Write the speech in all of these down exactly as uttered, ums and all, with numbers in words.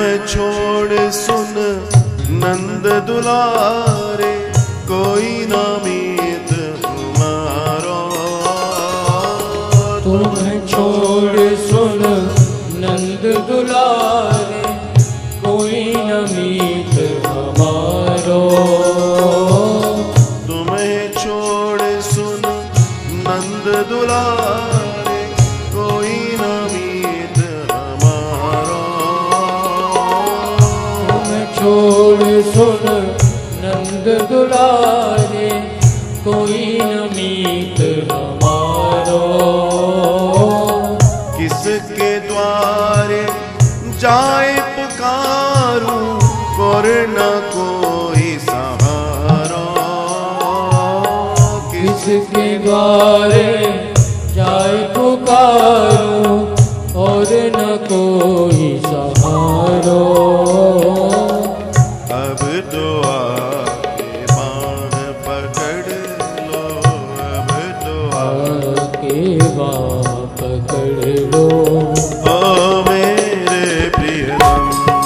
छोड़ सुन नंद दुलारे, कोई ना मीत हमारो। तुम छोड़ सुन नंद दुलारे, कोई न मीत हमारो। तुम्हें छोड़ सुन नंद दुलारे, कोई न मीत हमारो। तुम्हें छोड़ सुन नंद दुलारे, कोई न मीत हमारो। किसके द्वारे जाए पुकारूं, और न कोई सहारा। किसके द्वारे जाए पुकारूं, और न कोई सहारो। अब तो आके बाँह पकड़ लो, अब तो आके बाँह पकड़ लो। ओ मेरे प्रियतम,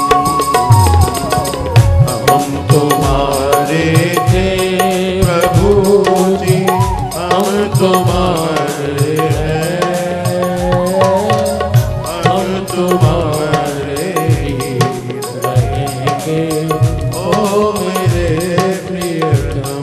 हम तुम्हारे थे प्रभु जी, हम तुम्हारे हैं, हम तुम्हारे ही रहेंगे। ओ मेरे प्रियतम।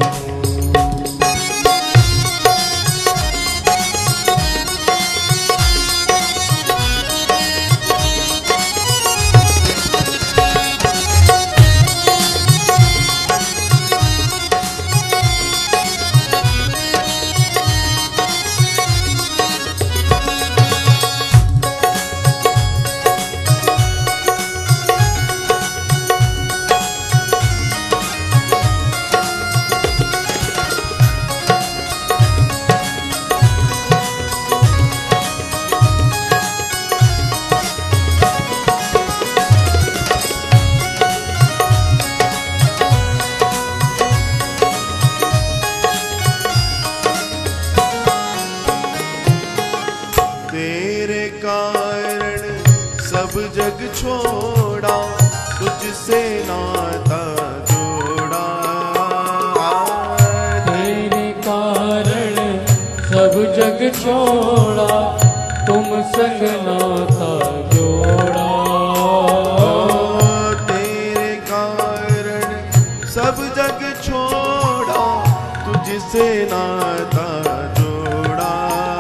तेरे कारण सब जग छोड़ा, तुझसे नाता जोड़ा। तेरे कारण सब जग छोड़ा, तुम संग नाता जोड़ा। तेरे कारण सब जग छोड़ा, तुझसे नाता जोड़ा।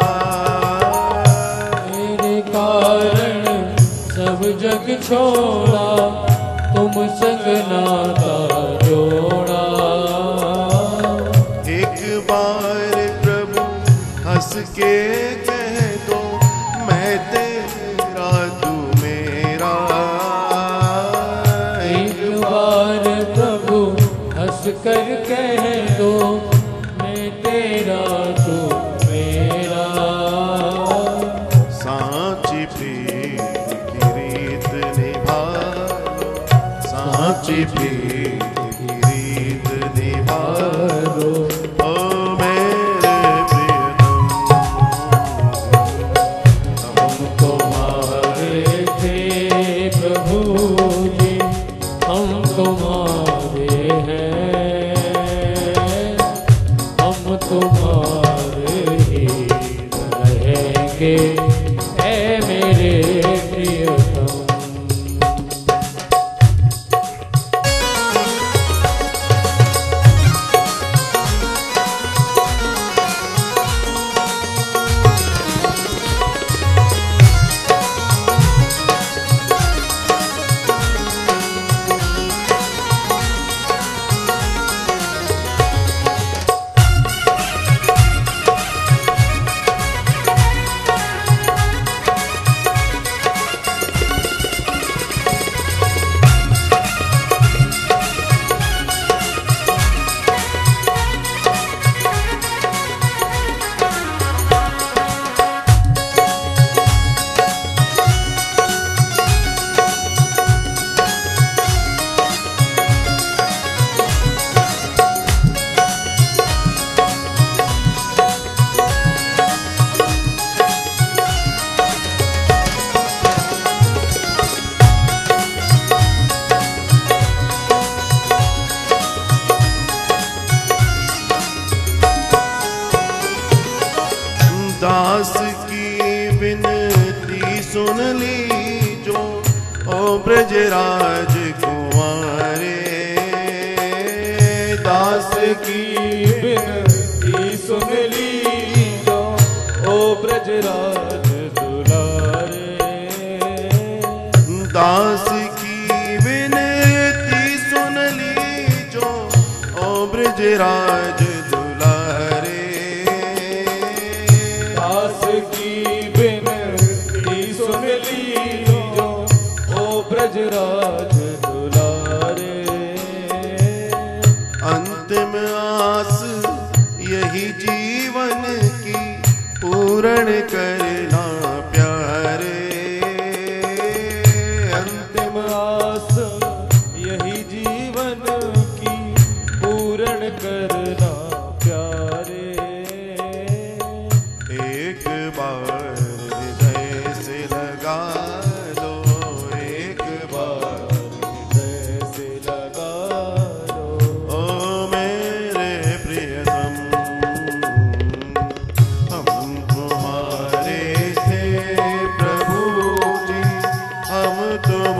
तेरे कारण सब जग छोड़ा, तुम संग नाता जोड़ा। एक बार प्रभु हंस के कह दो, मैं तेरा तू मेरा। एक बार प्रभु हंस कर कह दो, मैं तेरा तू मेरा। सांची प्रीत की रीत निभा लो, सांची प्रीत की रीत निभा लो। ओ मेरे प्रियतम, हम तुम्हारे थे प्रभु जी, हम तुम्हारे हैं, हम तुम्हारे ही रहेंगे। ऐ मेरे प्रियतम। विनती सुन लीजो ओ ब्रजराज दुलारे। दास की विनती सुन लीजो ओ ब्रजराज दुलारे। दास की विनती सुन लीजो ओ ब्रजराज दुलारे। अंतिम आस यही जीवन की पूर्ण करना प्यारे। अंतिम आस यही जीवन की पूर्ण करना प्यारे। एक बार हृदय से लगा लो, एक बार हृदय से लगा लो ओ मेरे प्रियतम। हम तुम्हारे थे प्रभु जी, हम तुम